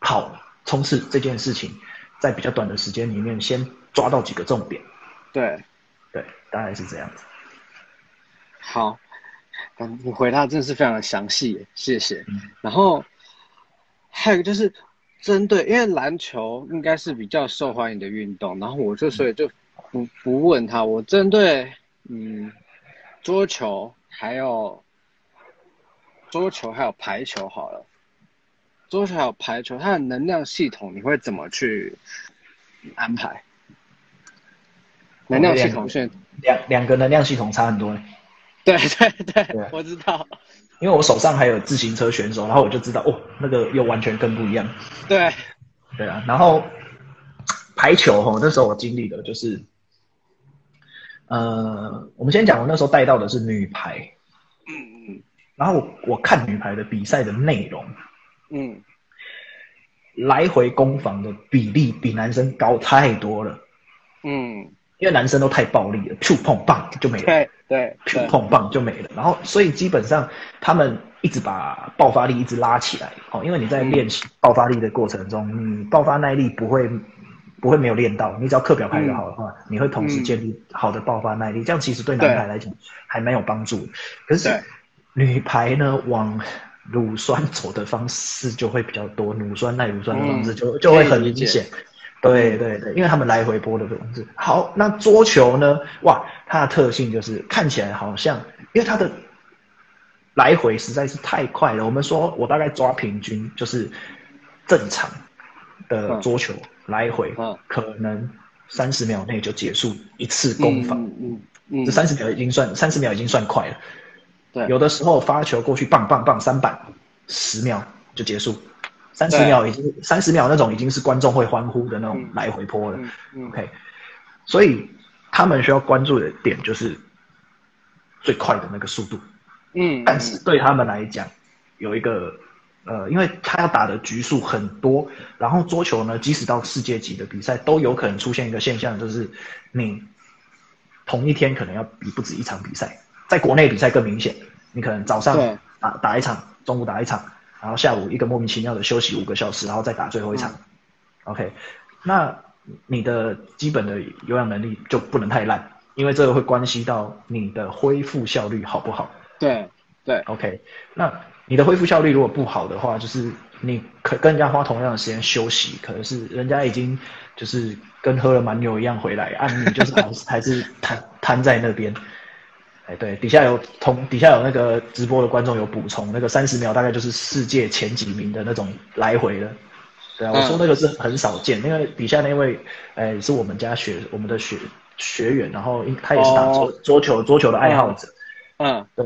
Speaker 1: 好冲刺这件事情，在比较短的时间里面先抓到几个重点。
Speaker 2: 对，
Speaker 1: 大概是这样子。
Speaker 2: 好，你回答真的是非常的详细，谢谢。然后还有一个就是针对，因为篮球应该是比较受欢迎的运动，然后所以就不问他，我针对桌球还有排球好了。桌球还有排球，它的能量系统你会怎么去安排？能量系统是
Speaker 1: 两个能量系统差很多。
Speaker 2: 对，我知道。
Speaker 1: 因为我手上还有自行车选手，然后我就知道那个又完全更不一样。对啊，然后排球那时候我经历的就是，我们先讲我那时候带到的是女排，然后我看女排的比赛的内容，来回攻防的比例比男生高太多了，因为男生都太暴力了，砰碰棒就没了，
Speaker 2: 对，
Speaker 1: 砰碰棒就没了，然后所以基本上他们一直把爆发力一直拉起来，因为你在练习爆发力的过程中，你爆发耐力不会没有练到，你只要课表排得好的话，你会同时建立好的爆发耐力，这样其实对男排来讲还蛮有帮助的。可是女排呢，往乳酸走的方式就会比较多，乳酸耐乳酸的方式就会很明显。对，因为他们来回波的方式。好，那桌球呢？哇，它的特性就是看起来好像，因为它的来回实在是太快了。我们说我大概抓平均就是正常的桌球来回可能30秒内就结束一次攻防，这30秒已经算快了。对，有的时候发球过去，棒棒棒3板，10秒就结束，30秒那种已经是观众会欢呼的那种来回波了。OK， 所以他们需要关注的点就是最快的那个速度。但是对他们来讲，有一个因为他要打的局数很多，然后桌球呢，即使到世界级的比赛，都有可能出现一个现象，就是你同一天可能要比不止一场比赛。在国内比赛更明显，你可能早上打一场，中午打一场，然后下午一个莫名其妙的休息5个小时，然后再打最后一场。OK， 那你的基本的有氧能力就不能太烂，因为这个会关系到你的恢复效率好不好。对 ，OK， 那你的恢复效率如果不好的话，就是你可跟人家花同样的时间休息，可能是人家已经就是跟喝了蛮牛一样回来，你就是还是瘫在那边。对，底下有那个直播的观众有补充，那个30秒大概就是世界前几名的那种来回的。对啊，我说那个是很少见，因为底下那位是我们的学员，然后他也是打桌球的爱好者。对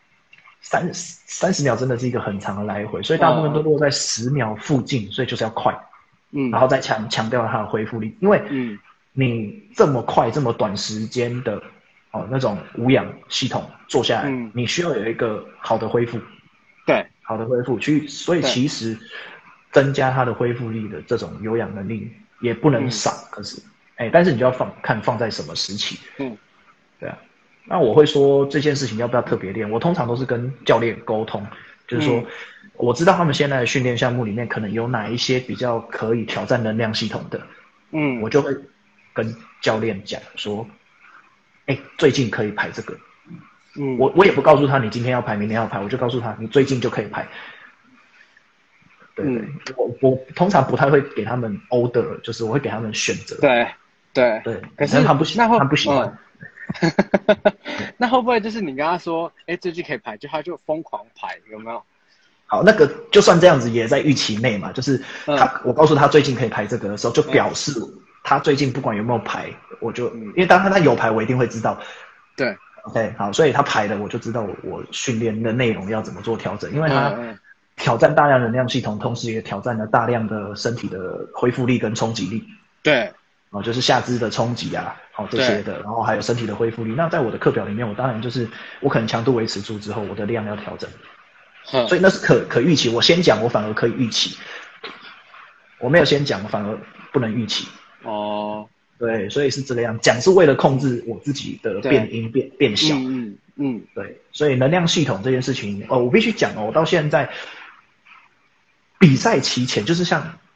Speaker 1: ，30秒真的是一个很长的来回，所以大部分都落在10秒附近，所以就是要快。然后再强调它的恢复力，因为你这么快这么短时间的那种无氧系统做下来，你需要有一个好的恢复，好的恢复所以其实增加它的恢复力的这种有氧能力也不能少，可是但是你就要放在什么时期。对啊，那我会说这件事情要不要特别练，我通常都是跟教练沟通，就是说我知道他们现在的训练项目里面可能有哪一些比较可以挑战能量系统的，我就会跟教练讲说最近可以排这个。我也不告诉他你今天要排明天要排，我就告诉他你最近就可以排。对，我通常不太会给他们 order， 就是我会给他们选择。对，可是他不喜欢。
Speaker 2: 那会不会就是你跟他说最近可以排，他就疯狂排，有没有？
Speaker 1: 好，那个就算这样子也在预期内嘛，就是我告诉他最近可以排这个的时候，就表示他最近不管有没有排，我就因为当他有排，我一定会知道。对 ，OK， 好，所以他排了，我就知道我训练的内容要怎么做调整，因为他挑战大量能量系统，同时也挑战了大量的身体的恢复力跟冲击力。对，就是下肢的冲击啊，这些的，然后还有身体的恢复力。那在我的课表里面，我当然就是我可能强度维持住之后，我的量要调整。所以那是可预期。我先讲，我反而可以预期；我没有先讲，我反而不能预期。对，所以是这个样。讲是为了控制我自己的变音变小。对，所以能量系统这件事情，我必须讲我到现在比赛期前，就是像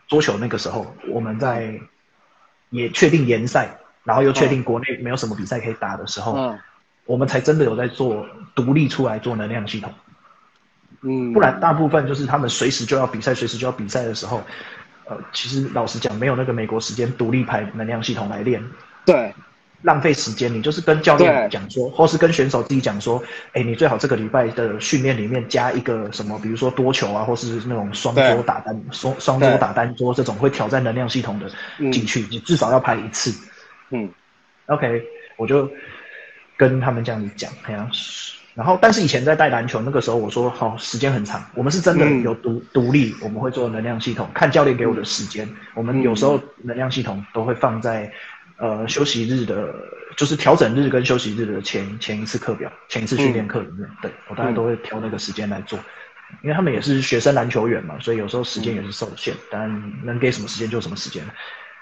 Speaker 1: 桌球那个时候，我们在也确定延赛，然后又确定国内没有什么比赛可以打的时候，我们才真的有在做独立出来做能量系统。不然大部分就是他们随时就要比赛，随时就要比赛的时候，其实老实讲，没有那个美国时间独立排能量系统来练。
Speaker 2: 对。
Speaker 1: 浪费时间，你就是跟教练讲说，或是跟选手自己讲说，你最好这个礼拜的训练里面加一个什么，比如说多球啊，或是那种双桌打单桌这种会挑战能量系统的进去，你至少要排1次。OK， 我就跟他们这样子讲，然后但是以前在带篮球那个时候，我说好，时间很长，我们是真的有独立，我们会做能量系统，看教练给我的时间，我们有时候能量系统都会放在。休息日的，就是调整日跟休息日的前一次课表，前一次训练课里面，对，我大概都会挑那个时间来做，因为他们也是学生篮球员嘛，所以有时候时间也是受限，当然能给什么时间就什么时间。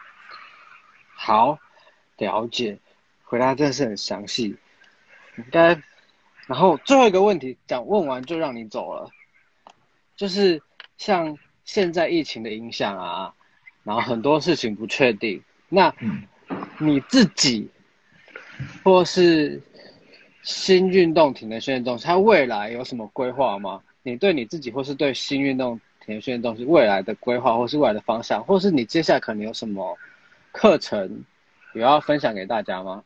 Speaker 2: 好，了解，回答真的是很详细，应该，然后最后一个问题问完就让你走了，就是像现在疫情的影响啊，然后很多事情不确定，那你自己或是新运动体能训练中心，它未来有什么规划吗？你对你自己或是对新运动体能训练中心未来的规划，或是未来的方向，或是你接下来可能有什么课程有要分享给大家吗？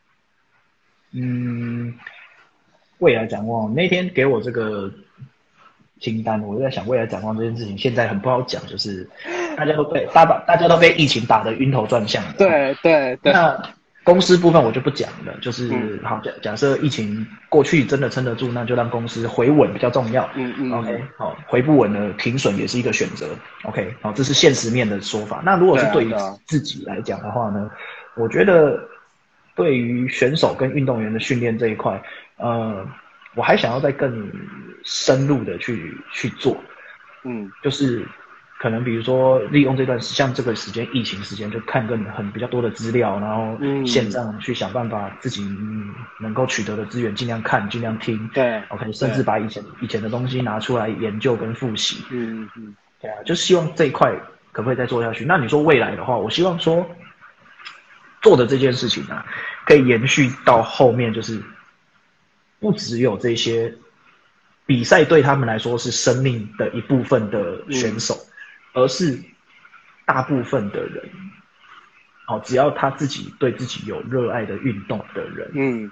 Speaker 1: 未来展望那天给我这个清单，我就在想未来展望这件事情，现在很不好讲，就是大家都被疫情打得晕头转向的。
Speaker 2: 对。
Speaker 1: 那公司部分我就不讲了，就是好假设疫情过去真的撑得住，那就让公司回稳比较重要。OK， 好，回不稳的停损也是一个选择。OK， 好，这是现实面的说法。那如果是对于自己来讲的话呢，我觉得对于选手跟运动员的训练这一块，我还想要再更深入的去做，就是可能比如说利用这段像这个时间疫情时间，就看比较多的资料，然后线上去想办法自己能够取得的资源尽量看尽量听，
Speaker 2: 对
Speaker 1: ，OK， 甚至把以前的东西拿出来研究跟复习，对啊，就希望这一块可不可以再做下去？那你说未来的话，我希望说做的这件事情啊，可以延续到后面，就是不只有这些比赛对他们来说是生命的一部分的选手，而是大部分的人，只要他自己对自己有热爱的运动的人，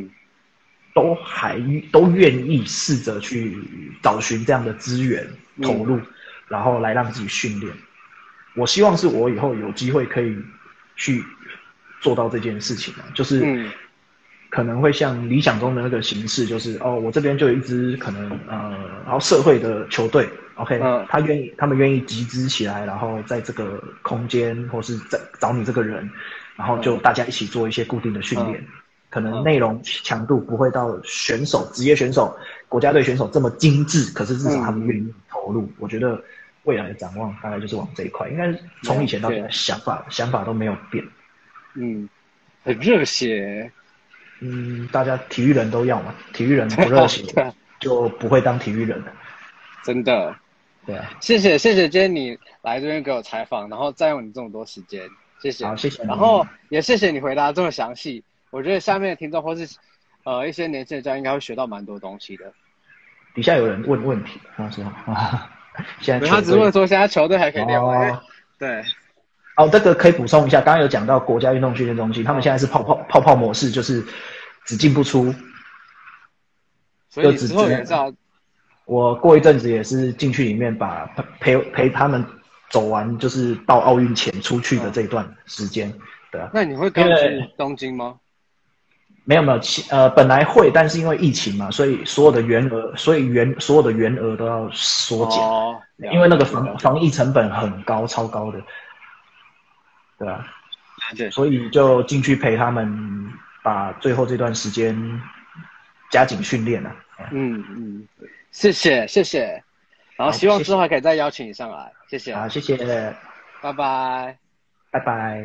Speaker 1: 都愿意试着去找寻这样的资源投入，然后来让自己训练。我希望是我以后有机会可以去做到这件事情啊，就是可能会像理想中的那个形式，就是我这边就有一支可能然后社会的球队 ，OK，他们愿意集资起来，然后在这个空间或是在找你这个人，然后就大家一起做一些固定的训练，可能内容强度不会到职业选手、国家队选手这么精致，可是至少他们愿意投入。我觉得未来的展望大概就是往这一块，应该从以前到现在想法都没有变。
Speaker 2: 很热血。
Speaker 1: 大家体育人都要嘛，体育人不热血就不会当体育人了。
Speaker 2: 真的。
Speaker 1: 对啊，
Speaker 2: 谢谢今天你来这边给我采访，然后占用你这么多时间，谢谢。
Speaker 1: 好，谢谢你。
Speaker 2: 然后也谢谢你回答这么详细，我觉得下面的听众或是一些年轻人家应该会学到蛮多东西的。
Speaker 1: 底下有人问问题，他说现在
Speaker 2: 他只问说现在球队还可以练吗？对。
Speaker 1: 这个可以补充一下，刚刚有讲到国家运动训练中心，他们现在是泡泡模式，就是只进不出。
Speaker 2: 所以之后也是要，
Speaker 1: 我过一阵子也是进去里面把陪他们走完，就是到奥运前出去的这一段时间，对啊。
Speaker 2: 那你会跟去东京吗？
Speaker 1: 没有，本来会，但是因为疫情嘛，所以所有的员额都要缩减，因为那个防疫成本很高，超高的，对吧？所以就进去陪他们，把最后这段时间加紧训练了。
Speaker 2: 谢谢，然后希望之后还可以再邀请你上来，谢谢。
Speaker 1: 好，谢谢，
Speaker 2: 拜拜，
Speaker 1: 拜拜。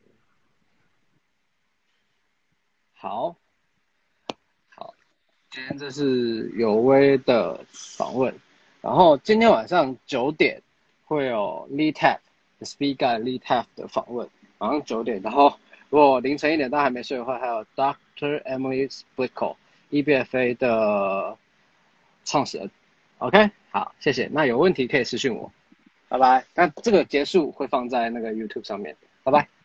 Speaker 2: 好，今天天这是有威的访问，然后今天晚上9点会有 Lee Tap。Speed Guy Lee Tap 的访问，晚上9点，然后如果凌晨1点大家还没睡的话，还有 Dr. Emily Splico，EBFA 的创始人。OK， 好，谢谢。那有问题可以私讯我，拜拜。那这个结束会放在那个 YouTube 上面，拜拜。